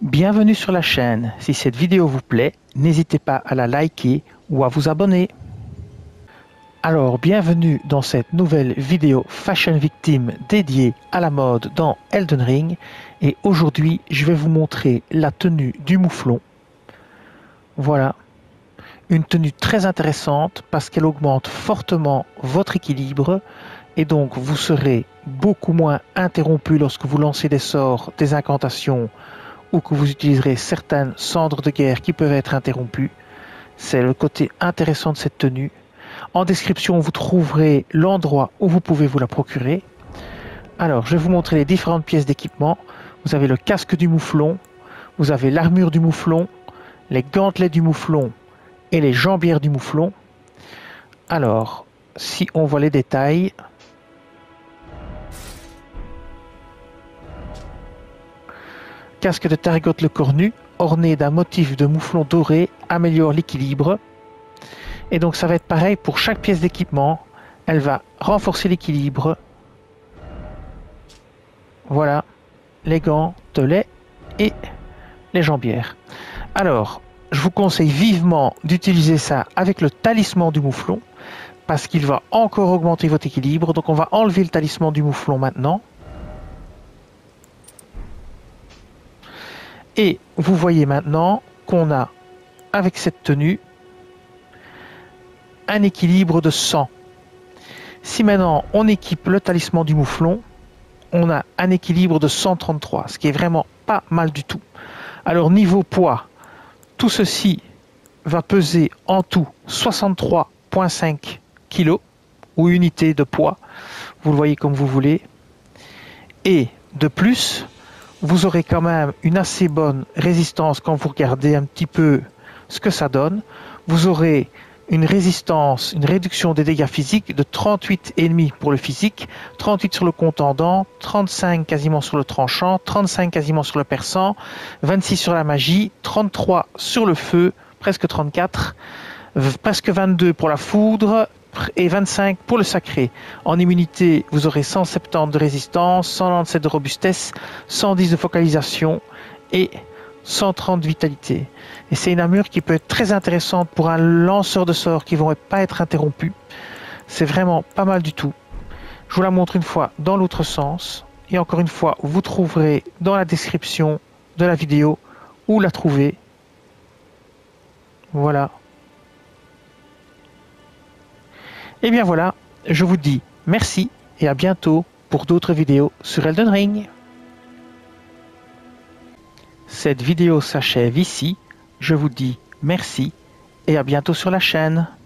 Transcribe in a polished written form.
Bienvenue sur la chaîne. Si cette vidéo vous plaît, n'hésitez pas à la liker ou à vous abonner. Alors, bienvenue dans cette nouvelle vidéo Fashion Victim dédiée à la mode dans Elden Ring. Et aujourd'hui, je vais vous montrer la tenue du mouflon. Voilà. Une tenue très intéressante parce qu'elle augmente fortement votre équilibre. Et donc, vous serez beaucoup moins interrompu lorsque vous lancez des sorts, des incantations, ou que vous utiliserez certaines cendres de guerre qui peuvent être interrompues. C'est le côté intéressant de cette tenue. En description, vous trouverez l'endroit où vous pouvez vous la procurer. Alors, je vais vous montrer les différentes pièces d'équipement. Vous avez le casque du mouflon, vous avez l'armure du mouflon, les gantelets du mouflon et les jambières du mouflon. Alors, si on voit les détails, casque de Targot le cornu, orné d'un motif de mouflon doré, améliore l'équilibre. Et donc ça va être pareil pour chaque pièce d'équipement. Elle va renforcer l'équilibre. Voilà, les gantelets et les jambières. Alors, je vous conseille vivement d'utiliser ça avec le talisman du mouflon, parce qu'il va encore augmenter votre équilibre. Donc on va enlever le talisman du mouflon maintenant. Et vous voyez maintenant qu'on a, avec cette tenue, un équilibre de 100. Si maintenant on équipe le talisman du mouflon, on a un équilibre de 133, ce qui est vraiment pas mal du tout. Alors niveau poids, tout ceci va peser en tout 63,5 kg ou unités de poids, vous le voyez comme vous voulez. Et de plus, vous aurez quand même une assez bonne résistance quand vous regardez un petit peu ce que ça donne. Vous aurez une résistance, une réduction des dégâts physiques de 38,5 pour le physique, 38 sur le contendant, 35 quasiment sur le tranchant, 35 quasiment sur le perçant, 26 sur la magie, 33 sur le feu, presque 34, presque 22 pour la foudre et 25 pour le sacré. En immunité, vous aurez 170 de résistance, 197 de robustesse, 110 de focalisation et 130 de vitalité. Et c'est une armure qui peut être très intéressante pour un lanceur de sorts qui ne vont pas être interrompus. C'est vraiment pas mal du tout. Je vous la montre une fois dans l'autre sens. Et encore une fois, vous trouverez dans la description de la vidéo où la trouver. Voilà. Et bien voilà, je vous dis merci et à bientôt pour d'autres vidéos sur Elden Ring. Cette vidéo s'achève ici. Je vous dis merci et à bientôt sur la chaîne.